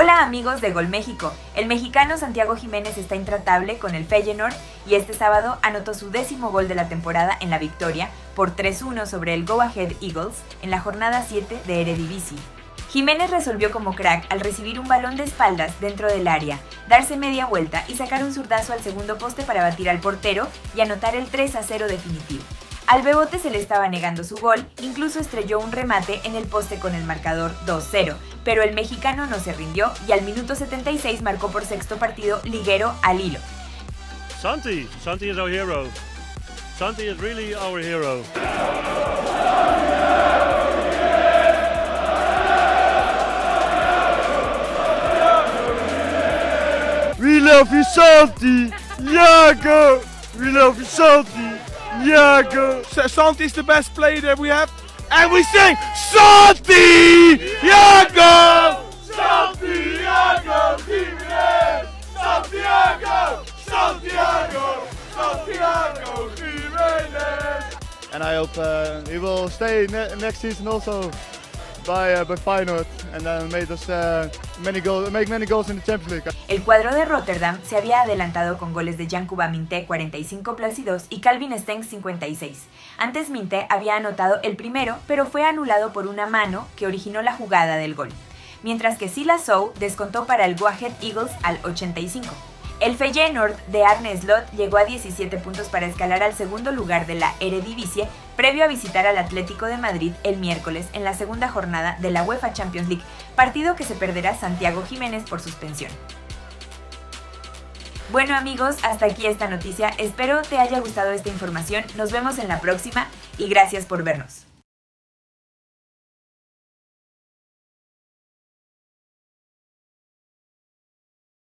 Hola amigos de Gol México, el mexicano Santiago Jiménez está intratable con el Feyenoord y este sábado anotó su 10º gol de la temporada en la victoria por 3-1 sobre el Go Ahead Eagles en la jornada 7 de Eredivisie. Jiménez resolvió como crack al recibir un balón de espaldas dentro del área, darse media vuelta y sacar un zurdazo al segundo poste para batir al portero y anotar el 3-0 definitivo. Al Bebote se le estaba negando su gol, incluso estrelló un remate en el poste con el marcador 2-0, pero el mexicano no se rindió y al minuto 76 marcó por sexto partido liguero al hilo. Santi is our hero. Santi is really our hero. We love you, Santi! Iago! We love you, Santi! Iago! Santi is the best player that we have. And we sing, Santi! Iago! Santi! Iago! Jimenez! Santiago! Santiago! Santiago! Jimenez! And I hope he will stay next season also by Feyenoord and then make many goals in the Champions League. El cuadro de Rotterdam se había adelantado con goles de Yankuba Minteh 45+2 y Calvin Stengs 56. Antes Minteh había anotado el primero, pero fue anulado por una mano que originó la jugada del gol, mientras que Silas Sow descontó para el Go Ahead Eagles al 85. El Feyenoord de Arne Slot llegó a 17 puntos para escalar al segundo lugar de la Eredivisie, previo a visitar al Atlético de Madrid el miércoles en la segunda jornada de la UEFA Champions League, partido que se perderá Santiago Jiménez por suspensión. Bueno amigos, hasta aquí esta noticia, espero te haya gustado esta información, nos vemos en la próxima y gracias por vernos.